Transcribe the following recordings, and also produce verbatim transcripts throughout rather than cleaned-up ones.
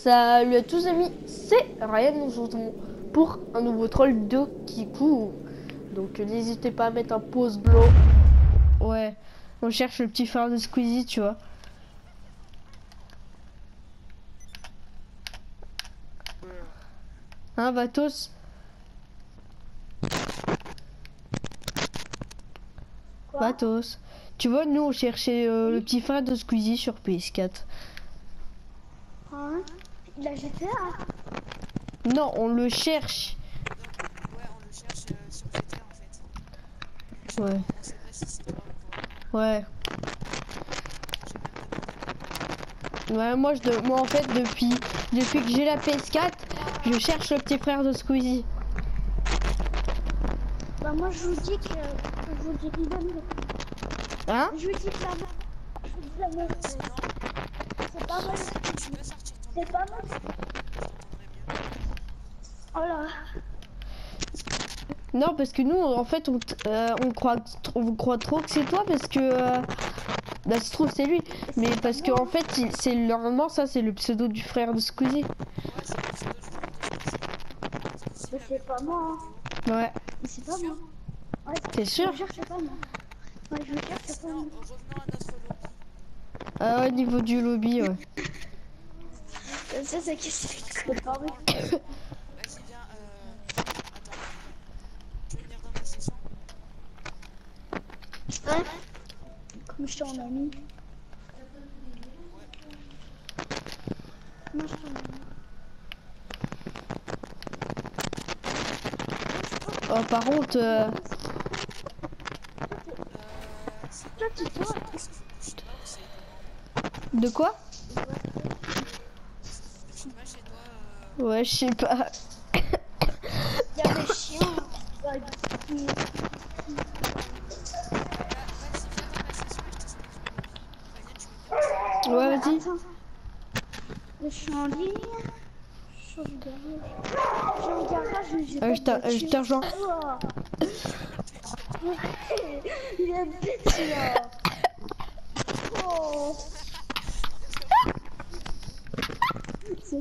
Salut à tous amis, c'est Ryan, on se retrouve pour un nouveau troll de Kikou. Donc n'hésitez pas à mettre un pause bleu. Ouais, on cherche le petit frère de Squeezie, tu vois. Hein, Vatos? Quoi? Vatos. Tu vois, nous on cherchait euh, le petit frère de Squeezie sur P S quatre. Hein? Il a G T A? Non, on le cherche. Ouais, on le cherche euh, sur G T A en fait. Ouais. On sait pas si c'est toi ou pas. Ouais. J'ai même pas demandé. Ouais, moi, je, de- moi en fait, depuis, depuis que j'ai la P S quatre, je cherche le petit frère de Squeezie. Bah moi je vous dis que je vous dis qu'il donne. Hein? Je vous dis que la je vous dis la Euh, vérité. sinon, C'est pas mal. tu peux sortir ton C'est pas mal. je t'entendrai mieux. Oh là. Non, parce que nous, en fait, on, t- euh, on, croit, on croit trop que c'est toi parce que... euh, bah, se trouve, c'est lui. Mais parce que en fait, il- c'est normalement, ça, c'est le pseudo du frère de Squeezie. Ouais, c'est le pseudo du frère de Squeezie. Mais c'est pas moi. Hein. Ouais. Mais c'est pas moi. Ouais, T'es sûr? Je vous jure que c'est pas moi. Ouais, je vous jure que c'est pas Sinon, moi. revenons à notre lobby. Ah ouais, niveau du lobby, ouais. Ça c'est qui c'est pas vrai. Vas-y, viens. Euh... Attends. Tu veux venir dans ma session? Hein? Comme je suis en ami. Moi je suis en ami. Oh, par contre... euh, Euh... C'est Toi tu vois. je sais pas où c'est comment. De quoi? Je sais pas chez toi. Euh... Ouais, je sais pas. Il y a des chiens. Ouais, qui- Bah, vas-y, viens dans ma session et je t'explique le lobby. Ryan, tu peux me dire. Ouais, vas-y. Attends. Je suis en ligne. Je suis au garage. Je suis au garage, mais j'ai Euh, pas je de t'a- euh, je voiture. te rejoins. Ouah. Il est bête là. Oh. C'est...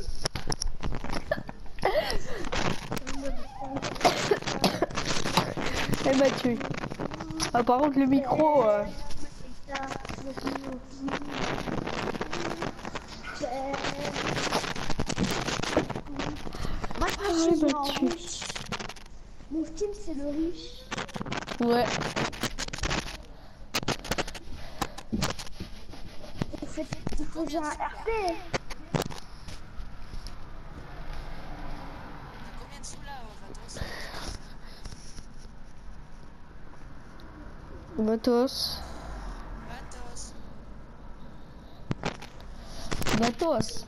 Elle m'a tué. Ah, par contre, le micro... euh, Moi, Ah, je elle suis m'a en tué. riche. Mon team, c'est le riche. Ouais. Il faut, il faut que j'ai un R P. T'as combien de sous là, euh, Vatos? Matos. Vatos. Matos.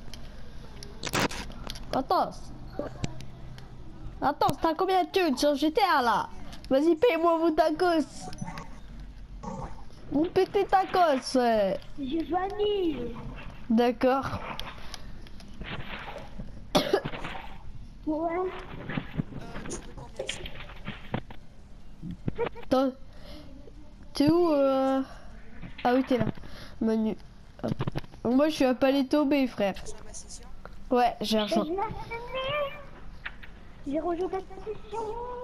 Matos. Attends, t'as combien de thunes sur G T A là? Vas-y, paye-moi mon tacos. Mon petit tacos, ouais. J'ai vanille. D'accord. Ouais. Euh, tu veux combien de sous? Attends. T'es où euh... Ah oui, t'es là. Manu. Hop. Moi, je suis à Palais Tobé, frère. Tu rejoins ma session? Ouais, j'ai un champ. J'ai rejoint ta session.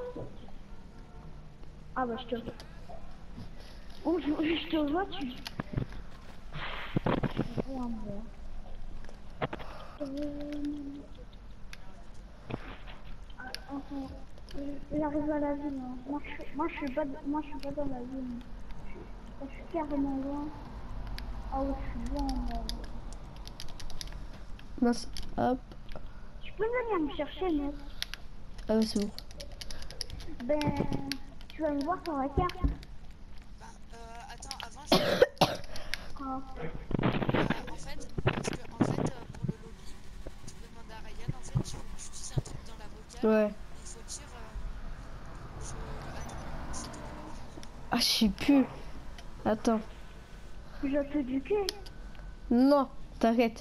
Ah bah je te vois. Oh, je, je te vois, tu... Oh, un bon. Euh... Ah, enfin, euh, j'arrive à la ville. Hein. Moi, je, suis- moi, je suis pas, moi, je suis pas dans la ville. Je suis carrément loin. Ah ouais, je suis loin. Moi. Mince. Hop. Tu peux venir me chercher, mec? Ah ouais, c'est bon. Ben, tu vas me voir sur la carte. Bah, euh, attends, avant, je... Ah. Euh, en fait, parce que, en fait, euh, pour le lobby, tu peux demander à Ryan, en fait, il faut que tu dises un truc dans la vocale. Ouais. Il faut dire... Euh, je... Attends, c'était quoi? Ah, je sais plus. Attends. Je te du cul. Non, t'arrêtes.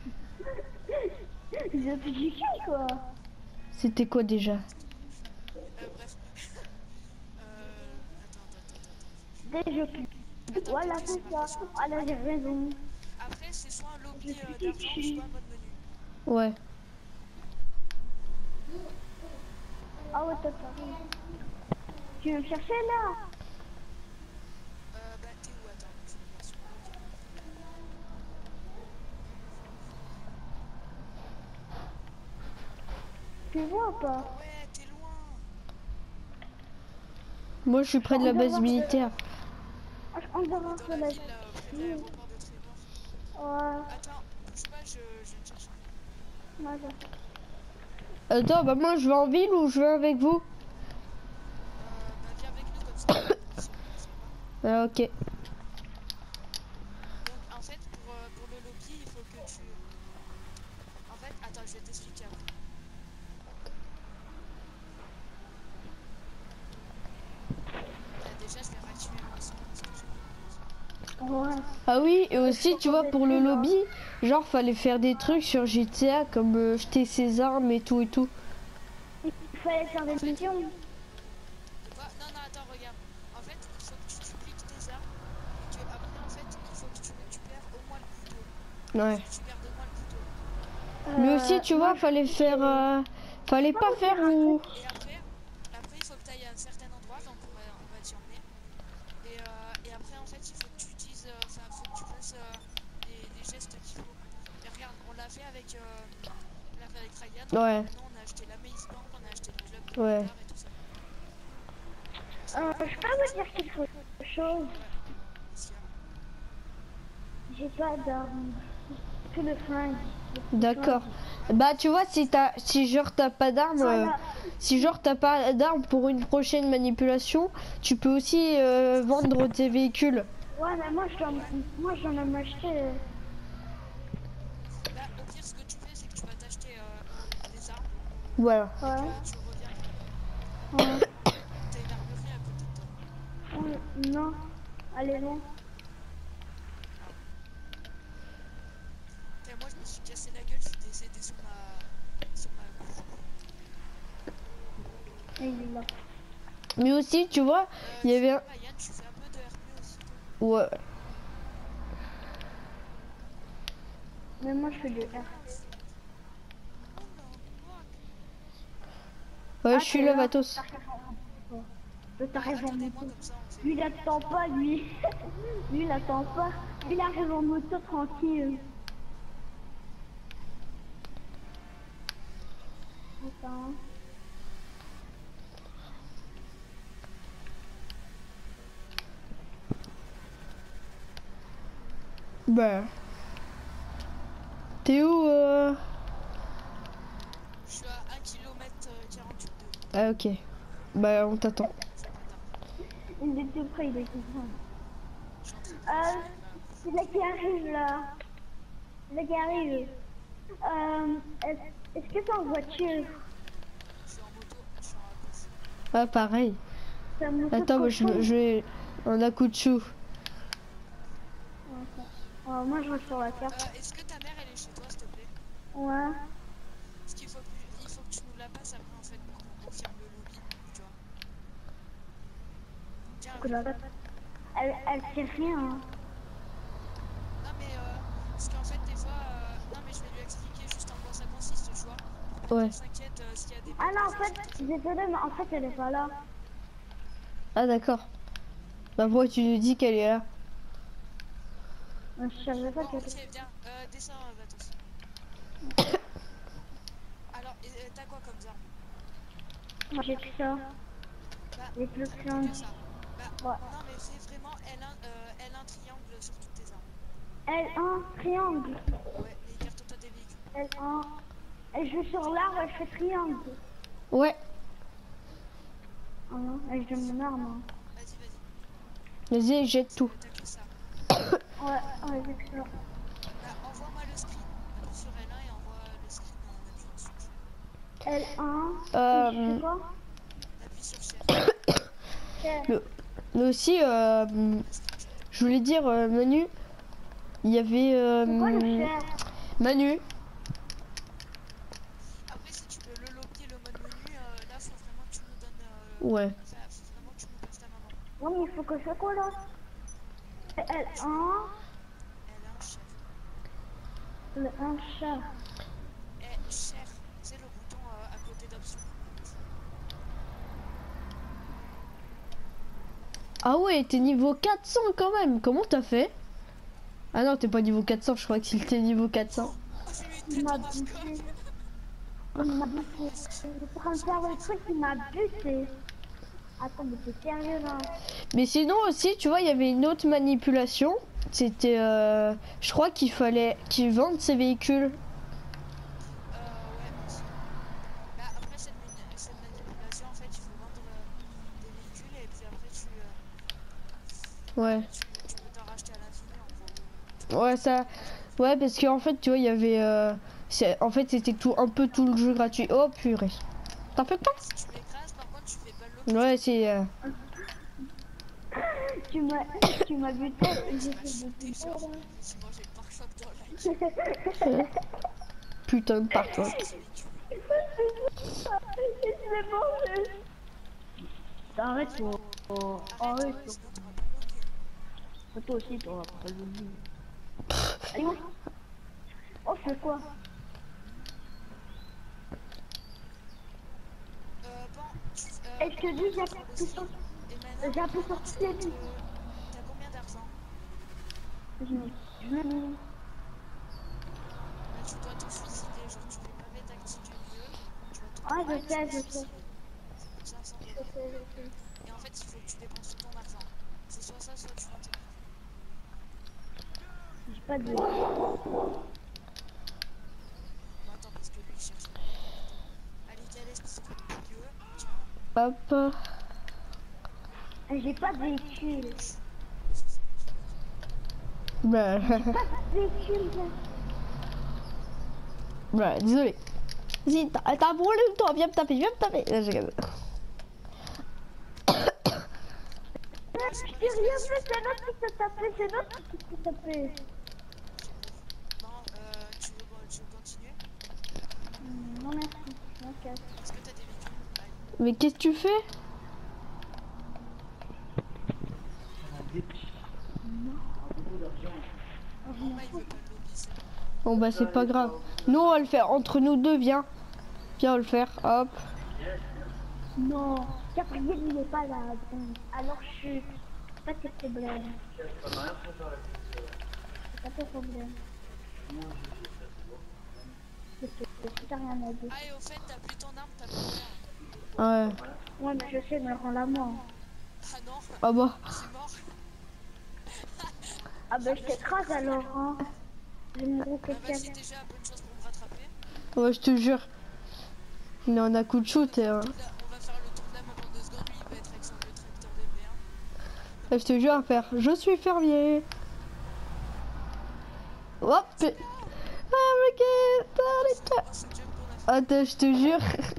Je te du cul, quoi. C'était quoi déjà? Euh, bref. euh... Attends, attends, attends. Dès je pue. Voilà, c'est ça. Voilà, j'ai raison. Après, c'est soit un lobby euh, d'argent, soit un mode menu. Ouais. Ah ouais, toi t'arrives. Tu veux me chercher là? Euh, bah, t'es où? Attends, je vais voir sur le carte. Tu vois ou Ah pas? ouais, t'es loin. Moi, je suis près de la base militaire. On On doit est voir dans sur la la ville, là, près de ville. l'aéroport de Trevor. Ouais, Attends, bouge pas, je, je viens te chercher. moi je... Attends, bah moi, je vais en ville ou je vais avec vous? Euh, bah, viens avec nous, comme ça on fait une mission, ça va? Ah, ok. Donc, en fait, pour, euh, pour le lobby, il faut que tu... En fait, attends, je vais t'expliquer après. Là, déjà, je vais réactiver mon son parce que j'ai pas de Ouais. Ah oui, et Il aussi, faut tu qu'on vois, pour le détruise, hein. lobby, genre, fallait faire des trucs sur G T A, comme euh, jeter ses armes et tout et tout. Il fallait faire des missions. De quoi? Non, non, attends, regarde. En fait, il faut que tu dupliques tes armes et que après, en fait, il faut que tu récupères au moins le couteau. Ouais. Faut que tu gardes au moins le couteau. Mais aussi, Euh, tu moi, vois, fallait je- faire... euh, fallait Pas pas vous faire dire un où... truc. Et après, après, il faut que tu ailles à un certain endroit, donc on va, on va t'y emmener. Et, euh, et après, en fait, il faut que tu utilises, euh, enfin, faut que tu fasses euh, les, les gestes qu'il faut. Et regarde, on l'a fait avec, euh, on l'a fait avec Ryan. Ouais, Maintenant, on a acheté la Maze Bank, on a acheté le club de ouais. motards et tout ça. Ça Euh, va? je peux vous dire quelque chose. Ouais. Qu'est-ce qu'il y a? J'ai pas d'armes. Que le flingue. D'accord. Bah, tu vois, si t'as... Si genre, t'as pas d'armes... euh, Voilà. Si genre, t'as pas d'armes pour une prochaine manipulation, tu peux aussi euh, vendre tes véhicules. Ouais, mais moi, je dois, moi, je dois m'acheter. Bah, au pire, ce que tu fais, c'est que tu vas t'acheter euh, des armes Voilà. et Ouais. que tu reviendras. Ouais. T'as une armurerie à côté de toi. Ouais, non. Allez, non. Et moi, je me suis cassé la gueule, je suis décédé sur ma, sur ma couche. Et il est là. Mais aussi, tu vois, Euh, il y du avait coup, un... Ryan, tu fais un peu de R P aussi, toi? Ouais. Mais moi, je fais de R. Oh non, fuck. Ouais, Ah, je suis t'es là, là. Vatos. Je t'arrive en Attendez-moi, moto. comme ça, on fait... Lui, il attend pas, lui. Lui, il attend pas. Il arrive en moto tranquille. Attends. Bah. T'es où euh... Je suis à un kilomètre quarante-huit de vous. Ah, ok. Bah, on t'attend. C'est pas tard. Il est tout près, il est tout près. Je suis en train de Euh, récupérer ma... c'est là qui arrive, là. C'est là qui arrive. Euh, est-ce est-ce que c'est en voiture? Je suis en moto, je suis en bus. Ah, pareil. C'est un moto Attends, de bah, je, cochon. je vais... On a coup de chou. Euh, moi, je vais sur la carte. Euh, est-ce que ta mère, elle est chez toi, s'il te plaît? Ouais. Parce qu'il faut que, il faut que tu nous la passes après, en fait, pour qu'on confirme le lobby, tu vois. Tiens, Que la- Elle, elle sait rien. Hein. non, mais, euh, parce qu'en fait, des fois... euh, Non, mais je vais lui expliquer juste en quoi ça consiste, tu vois. Pour pas Ouais. qu'elle s'inquiète euh, s'il y a des... Ah non, en fait, désolé, mais en fait, elle est pas là. Ah, d'accord. Bah, pourquoi tu nous dis qu'elle est là? Je savais pas Bon, qu'elle ok, viens, euh, descends, euh, Vatos. Alors, et, euh, t'as quoi comme arme? Moi, j'ai que ça. Bah, Les plus t'as clowns. que ça. Bah, Ouais. non, mais fais vraiment L un, euh, L un triangle sur toutes tes armes. L un, triangle. Ouais, et écarte-toi des véhicules. L un. Elle joue sur l'arbre, elle fait triangle. Ouais. Ah non, elle joue mon arme. Hein. Vas-y, vas-y. Vas-y, jette tout. T'as que ça. Ouais, ouais, j'ai que ça. Bah, envoie-moi le screen. Appuie sur L un et envoie le screen en appuyant sur share. L un. Euh, Je sais pas. Appuie sur share. Quel- Le... Mais aussi, euh... Un screenshot. je voulais dire, euh, Manu, il y avait... euh, C'est quoi le fer? Manu, Après, si tu veux le lobby et le mode menu, euh, là, faut vraiment que tu nous donnes... Euh, ouais. enfin, faut vraiment que tu nous passes ta maman. Ouais, mais il faut que je fasse quoi là? L un. Elle a un chef. Le un chat. cher. C'est le bouton euh, à côté d'options. Ah ouais, t'es niveau quatre cents quand même. Comment t'as fait? Ah non, t'es pas niveau quatre cents, je crois que c'était niveau quatre cents. Oh, j'ai eu une Il tête m'a dans le buté. scope. Il m'a buté. J'étais en train de faire le truc, il m'a buté. Attends, mais t'es sérieux là? Mais sinon aussi, tu vois, il y avait une autre manipulation. C'était, euh, je crois qu'il fallait qu'ils vendent ces véhicules. Euh, ouais, aussi. Bah, après cette, mani- cette manipulation, en fait, il faut vendre euh, des véhicules et puis après, tu, euh, Ouais. tu, tu peux t'en racheter à l'infini, en gros. Ouais, ça. Ouais, parce qu'en fait, tu vois, il y avait. Euh, c'est- en fait, c'était tout un peu tout le jeu gratuit. Oh purée. T'en fais pas? Si tu m'écrases, par contre, tu fais pas le look. Ouais, c'est. Euh, Tu m'as tu m'as buté et j'ai fait Chuté, des genre, là. si moi j'ai le pare-choc dans la gueule. putain de partout. C'est véhicule. Je l'ai mangé. Arrête toi. Oh, Arrête, arrête. ouais, sinon t'auras pas bloqué. Toi aussi, toi, après le but. Allez, moi. Oh, je fais quoi? Euh, bon, tu, euh, Et je te dis, j'ai appris tout ça. et maintenant, J'ai appris sur maintenant, toutes tu les comptes, vies. euh, t'as combien d'argent? Je je l'ai mis. Bah, tu dois te suicider, genre tu fais pas vite tactique du mieux. Tu vas te Ah, je ouais, tu sais, te je sais. suicider. Ça coûte cinq cents Je dollars. sais, je sais. Et en fait, il faut que tu dépenses tout ton argent. C'est soit ça, soit tu vends tes véhicules. J'ai pas de. Bon, attends, parce que lui, il cherche. Allez, Calais, c'est au milieu. Tiens. Hop. J'ai pas de véhicule. Bah, Pas de véhicule. gars. bah, désolé. Si, t'as t'as un problème, toi. Viens me taper, viens me taper. Là, j'ai- Je t'ai rien fait, c'est l'autre qui t'a tapé, c'est l'autre qui t'a tapé. Bon, euh, tu veux, tu veux continuer? Non, merci. Je m'en casse. Est-ce que t'as des véhicules? Allez. Mais qu'est-ce que tu fais? Bon, bah, il veut pas le lobby, c'est bon. Bon, bah, c'est pas grave. Nous, on va le faire. Entre nous deux, viens. Viens, on va le faire. Hop. Non, Gabriel il est pas là. Donc, alors je suis. C'est pas tes problèmes. C'est pas tes problèmes. C'est que t'as rien à dire. Ah, et au fait, t'as plus ton arme, t'as plus rien. Ouais. Ouais, mais je sais, mais rends la mort. Ah non, Ah bah. c'est mort. Ah bah je t'écrase alors, hein. Je me Ah, quelqu'un. vas-y, déjà, bonne chance pour me rattraper. Ouais, je te jure. Il en a coup de shoot. Et, euh, Là, on va faire le tour de la map en deux secondes. Lui, il va être avec son vieux tracteur de V un. je te jure à faire. Je suis fermier. Hop. Ah, ok. Oh, ce jump qu'on a fait. Attends, je te jure. Merde!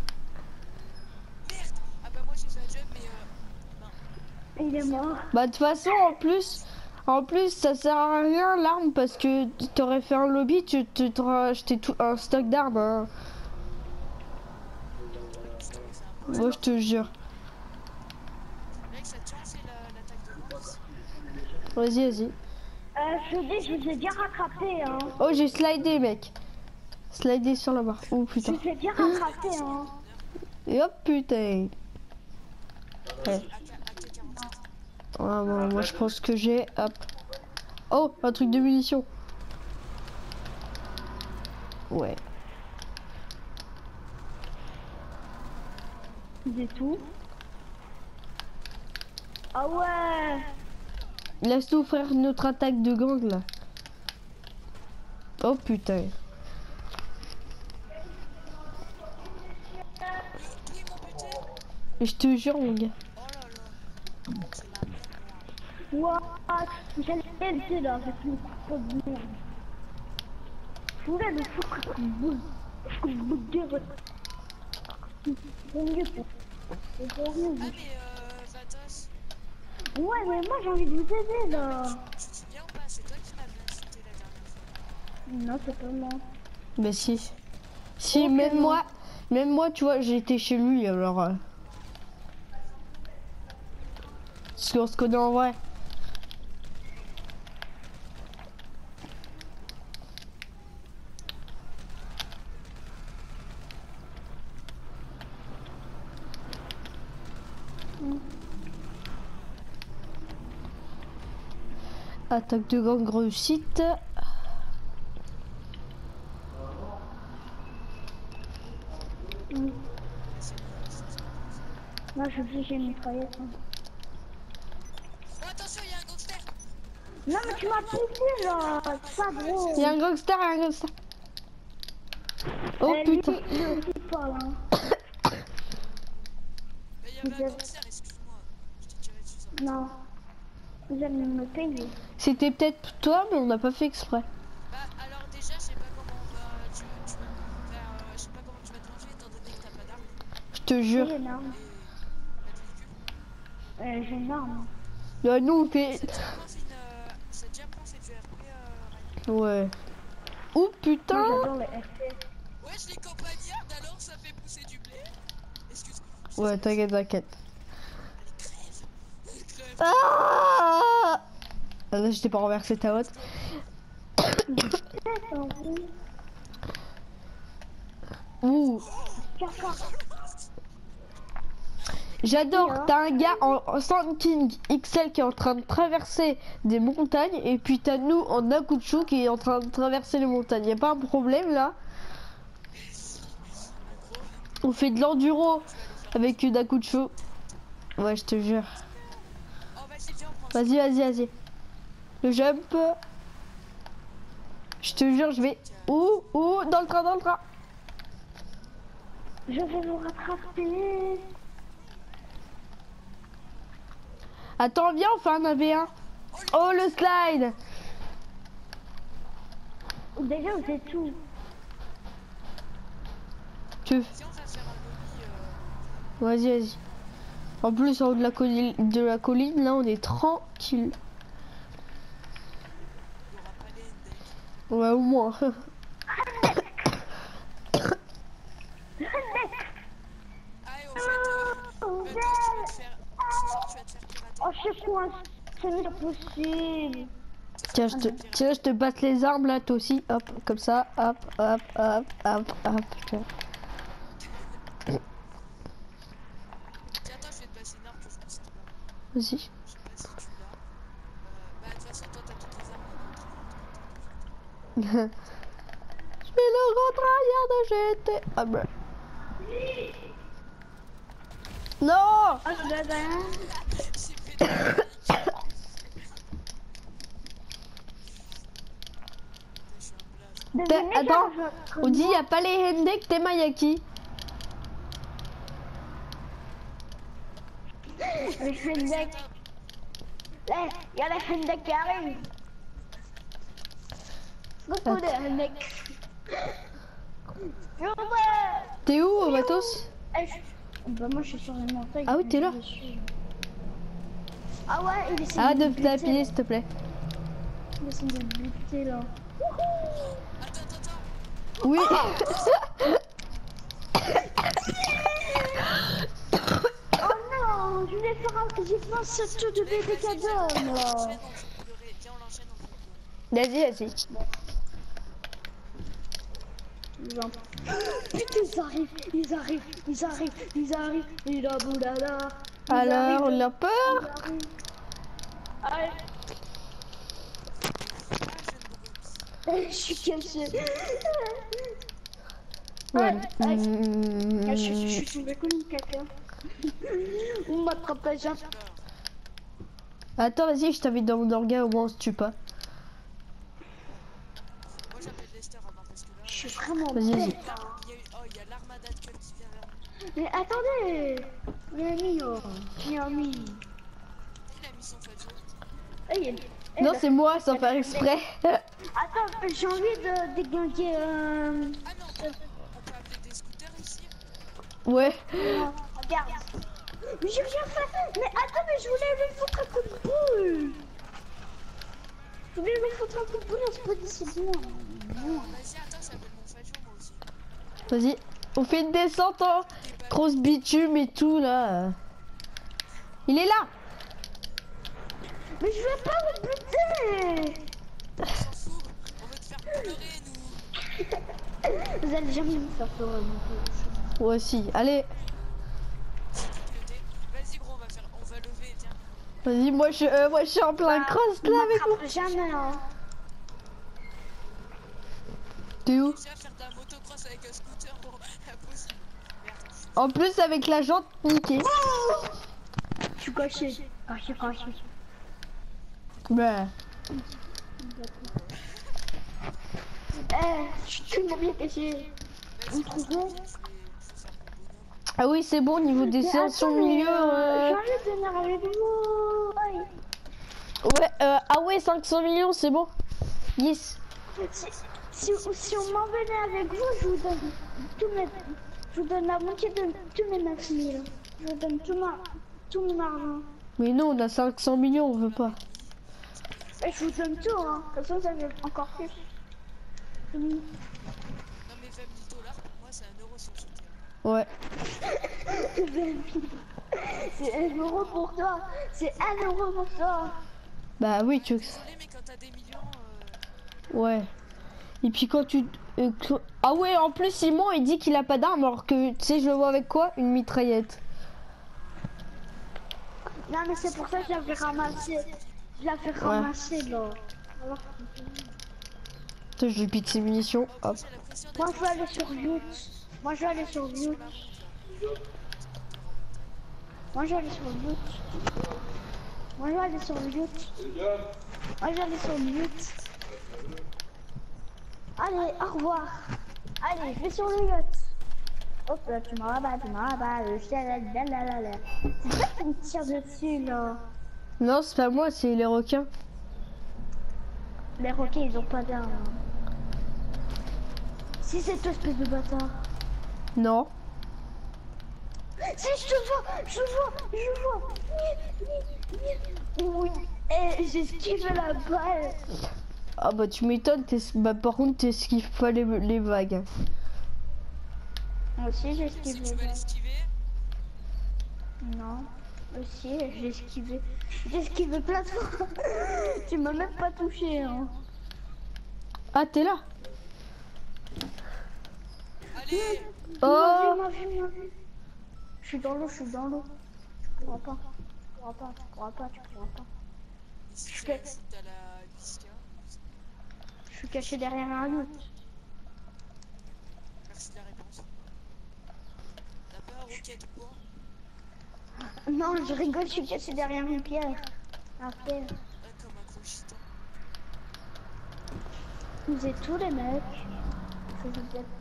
Ah bah moi j'ai fait un jump, mais euh... ben, Il est mort. Bah, de toute façon, en plus. En plus, ça sert à rien l'arme parce que t'aurais fait un lobby, tu te t'aurais acheté tout un stock d'armes. Hein. je t'aurais fait un peu. Moi, je te jure. Mec, ça te tient, c'est la- l'attaque de Mars. Vas-y, vas-y. Euh, je te dis, je les ai bien rattrapés, hein. Oh, j'ai slidé, mec. Slidé sur la barre. Oh Je putain. les ai bien rattrapés, hein. Et hop, putain. Ouais. A K quarante-sept. Ah, bon, moi, je pense que j'ai. Hop. Oh, un truc de munitions. Ouais. C'est tout. Ah ouais. Laisse-nous faire notre attaque de gang là. Oh putain. D'où ils m'ont buté? Et je te jure, mon gars. Oh là là. C'est la merde, moi. What? J'ai l'été là, avec une coupe de merde. Je voulais le foutre comme boule. Je coupe boule de votre. C'est mieux pour. C'est pour mieux. Ah mais euh, Vatos, Ouais, mais moi j'ai envie de vous aider là. tu te souviens ou pas? C'est toi qui m'avais insulté la dernière fois. Non, c'est pas moi. Bah si. Si, Ok, même non. moi. Même moi, tu vois, j'ai été chez lui alors. Euh... Parce qu'on se connaît en vrai. Attaque de gang réussite. Mm. Moi je dis j'ai une mitraillette. Hein. Oh, attention, il y a un gangster. Non mais tu m'as poussé là, c'est pas gros. Il y a un gangster, il y a un gangster. Oh Euh, putain. lui, lui aussi pas là. Mais il y avait un gangster, excuse-moi. Je t'ai tiré dessus ça. Non. Vous allez me payer. C'était peut-être toi, mais on n'a pas fait exprès. Bah, alors déjà, je sais pas comment on va. Tu, tu vas faire. Euh, je sais pas comment tu vas te venger étant donné que t'as pas d'arme. Je te jure. J'ai une arme. Et. Pas de véhicule. Euh, j'ai une arme. Là, nous, on fait. C'est déjà pensé une. Euh, c'est déjà pensé du R P, euh, Ryan. Ouais. Oh putain. Moi j'adore les F P S. Wesh, les campagnards, alors ça fait pousser du blé. Excuse-moi. Ouais, t'inquiète, t'inquiète. Allez, crève. Crève. Ah, ah là, je t'ai pas renversé ta hotte. Ouh. J'adore, t'as un gars en, en Sand King X L qui est en train de traverser des montagnes et puis t'as nous en Akuchu qui est en train de traverser les montagnes. Y a pas un problème là? On fait de l'enduro avec une Akuchu. Ouais, je te jure. Oh, vas-y, viens, on prend ça. Vas-y, vas-y, vas-y. Le jump. Je te jure, je vais... Ouh, ouh, dans le train, dans le train. Je vais vous rattraper. Attends, viens, on fait un A V un. Oh, le slide. Déjà vous êtes où? Tu... Si on va faire un lobby. Euh... Vas-y, vas-y. En plus, en haut de la, colline, de la colline, là, on est tranquille. Il y aura pas les Hendek. Ouais, au moins. Ah, et au fait, euh, Matos, tu vas te faire. Ce soir, tu vas te faire pirater. Oh je suis coincé, c'est pas possible. Tiens, je te, tiens, je te batte les armes, là, toi aussi. Hop, comme ça. Hop, hop, hop, hop, hop. Tiens. Tiens, attends, je vais te passer une arme que je me sers là. Vas-y. Je sais pas si tu l'as. Euh, bah, de toute façon, toi, t'as toutes les armes. Je vais le retravailler de G T. Ah bah. Non. Oh je dois rien. J'ai fait de la panique. Je suis un blaze. T'es- Attends, on dit y a pas les Hendek, t'es Mayaki. Les Hendek. Là, il y a les Hendek qui arrivent. Beaucoup de Hendek. T'es où, Matos? Eh, je- Bah moi je suis sur les montagnes. Ah oui, t'es là. Je suis- Ah ouais, il essaie Arrête de me buter, t'appuyer, là. s'il te plaît. Il essaie de me buter là. Attends, attends, attends. Oui. Oh non, je voulais faire un... J'ai fait un saut de bébé cadavre Viens, on là. l'enchaîne, on joue au pleurer. Viens, on l'enchaîne, on joue au pleurer. Vas-y, vas-y. Genre. Putain, ils arrivent, ils arrivent, ils arrivent, ils arrivent, ils a boulala. Alors, on a peur? Allez, Ah, je ne je suis caché. Ouais. Ah, je Mmh. suis- je suis tombé comme une caca. On m'attrape pas, j'ai un- Attends, vas-y, je t'invite dans mon orga, au moins on se tue pas. Moi, j'appelle Lester avant parce que là. Je suis vraiment Vas-y, vas-y. bête. Il y a, il y a, oh, il y a l'armada de Cup qui vient vers nous. Mais attendez, Miami, oh, Miami. Il a mis son fadio. Eh, il y a- eh, Non, là- c'est moi, sans faire exprès. Attends, j'ai envie de déglinguer. Euh... Ah non, on peut appeler des scooters ici. Ouais. Non, regarde. Mais j'ai rien fait. Mais attends, mais je voulais lui foutre un coup de boule. Je voulais lui foutre un coup de boule, on se peut dire c'est bien. Non. Vas-y, attends, j'appelle mon fadio moi aussi. Vas-y. On fait une descente en grosse bitume et tout, là. Il est là. Mais je vais pas vous buter. On s'en fout, on veut te faire pleurer, nous. Vous allez jamais me faire pleurer. Moi aussi. Allez. C'est qui piloté. Vas-y, gros, on va faire. On va lever, tiens. Vas-y, moi je, euh, moi je suis en plein Bah, cross il là avec moi. m'attrape jamais, hein. T'es où? Déjà faire de la motocross avec un scooter, bon, impossible. Merde, je suis En plus avec la jante niquée. Je suis caché. Caché, caché. Bah. Eh, je suis tellement bien caché. Vas-y, Vous moi, je trouvez? reviens, je vais, je vais faire mon bonhomme. Ah oui, c'est bon, niveau des Mais séances au attends, mais, milieu. euh, euh, j'ai envie de venir avec vous. Aïe. Ouais, euh, ah ouais, cinq cents millions, c'est bon. Yes. Si, si, si on m'emmenait avec vous, je vous donne tout mes, je vous donne la moitié de tous mes neuf mille. Je vous donne tout, ma, tout mon argent. Mais non, on a cinq cents millions, on veut pas. Et je vous donne tout, hein. De toute façon, vous avez encore plus. Non, mais vingt mille dollars, pour moi, c'est un euro sur ce terrain. Ouais. C'est un euro pour toi. C'est un euro pour toi. Bah oui, tu. Désolé, mais quand t'as des millions, euh, Ouais. Et puis quand tu. euh, que- Ah ouais, en plus, Simon, il dit qu'il a pas d'arme, alors que, tu sais, je le vois avec quoi? Une mitraillette. Non, mais c'est pour ça que je l'avais ramassé. Je l'avais ramassé, là. Alors, Attends, je lui pique ses munitions. en Hop. plus, j'ai l'impression moi, d'être je vais aller sur Yout. Moi, je vais aller sur sur Yout. la route, là. Moi, je vais aller sur Yout. Moi, je vais aller sur Yout. Moi, je vais aller sur Yout. Allez, au revoir. Allez, je vais sur le yacht. Hop là, tu m'en rabats, tu m'en rabats. Le chien, là, là, là, là, là. C'est toi qui me tire dessus, là. Non, c'est pas moi, c'est les requins. Les roquets, ils ont pas d'armes. Si c'est toi, espèce de bâtard. Non. Si, je te vois, je vois, je vois. Oui, et j'ai esquivé la balle. Ah bah tu m'étonnes, t'es- bah par contre t'esquives pas les, les vagues. Moi aussi, j'ai Si esquivé tu la vas balle. l'esquiver, Non, aussi, j'ai esquivé. J'ai esquivé plein de fois. Tu m'as même pas touché, hein. Ah t'es là? allez, Oh. Ma vie, ma vie, ma vie. Je suis dans l'eau, je suis dans l'eau. Tu pourras pas. Tu pourras pas, tu pourras pas, tu pourras pas. et si Je c'est fais- un foot à la Visca, Je suis caché derrière un yacht. merci de la réponse. T'as pas un roquette ou quoi? Non, je rigole, je suis caché derrière une pierre. Un pierre. Ah, comme un gros gitan. Vous êtes tous les mecs. Que vous êtes.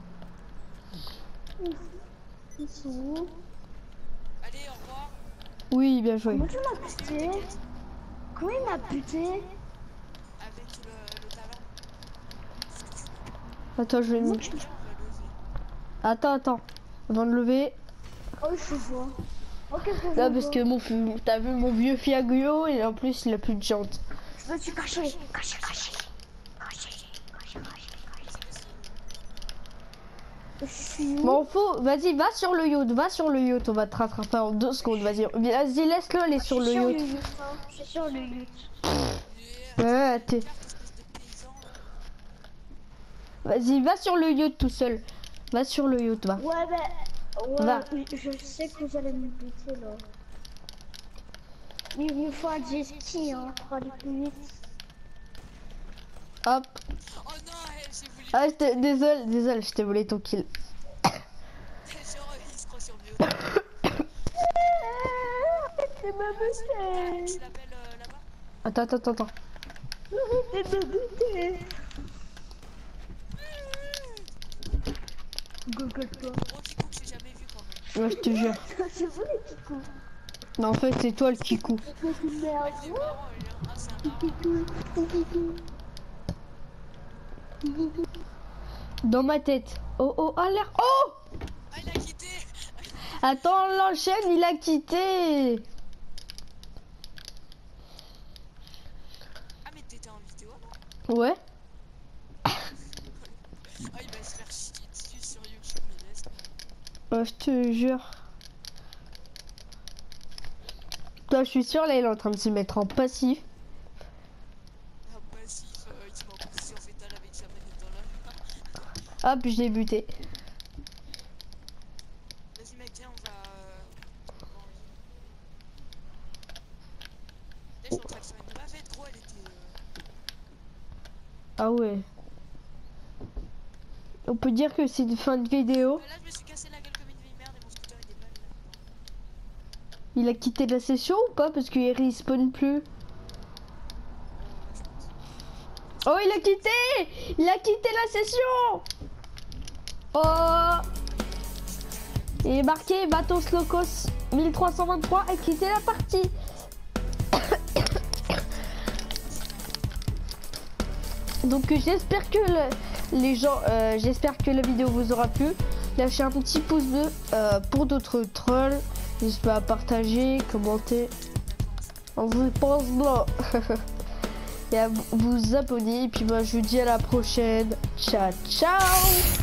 Ils sont où? Allez, au revoir. Oui, bien joué. Comment tu m'as buté? Comment il m'a buté? Avec le, le talent. Attends, je vais me... Viens, on va lever. Attends, attends. Avant de lever. Oh, je vois. Oh, qu'est-ce que je Là, vois? parce que mon fi- t'as vu mon vieux Fiaguio et en plus il a plus de jantes. Je me suis caché. Caché, caché. Caché, caché, caché, caché. Je suis où? Bon, faut. Vas-y, va sur le yacht, va sur le yacht, on va te rattraper en deux secondes. Vas-y, vas-y, laisse-le aller sur le Je suis sur yacht. le yacht, hein. Je suis sur le yacht. Et, Ouais, t'es. carte, espèce de paysan, là. Vas-y, va sur le yacht tout seul. Va sur le yacht, va. Ouais, bah. Ouais, Va. oui, je sais que vous allez me buter là. Mais il me faut un jet ski, hein, pour aller plus vite. Hop. Oh non, hey, j'ai voulu. Ah, je t'ai- désolé, désolé, je t'ai volé ton kill. Genre, il se croit sur le yacht. Arrêtez de me buter. Tu l'appelles euh, là-bas? Attends, attends, attends, attends. Arrêtez de me buter. Google-toi. Gros Kikou que j'ai jamais vu quand même. Ouais, je te jure. C'est vous les petits coups. Non, en fait, c'est toi le kikou. Mais c'est merde. Il est marrant, il est... Ah, c'est un marrant. Dans ma tête. Oh, oh, alerte. Oh! Ah, il a quitté. Attends, on l'enchaîne, il a quitté. Ah, mais t'étais en vidéo, non? Ouais. Ah, il va se faire chier dessus sur YouTube, mais laisse. Ouais, je te jure. Toi, je suis sûr, là, il est en train de se mettre en passif. Ah, passif, euh, il m'a poussé en fétal avec sa manette dans la main. Hop, je l'ai buté. Vas-y, mec, viens, on va. euh, On peut dire que c'est une fin de vidéo. Euh, là, je me suis cassé la gueule comme une vieille merde et mon scooter était pas là. Il a quitté la session ou pas? Parce qu'il respawn plus. Oh, il a quitté! Il a quitté la session! Oh! Il est marqué Matos Locos mille trois cent vingt-trois a quitté la partie. Donc j'espère que le, les gens, euh, j'espère que la vidéo vous aura plu. Lâchez un petit pouce bleu euh, pour d'autres trolls. N'hésitez pas à partager, commenter. On vous pense blanc. Et à vous abonner. Et puis moi je vous dis à la prochaine. Ciao ciao.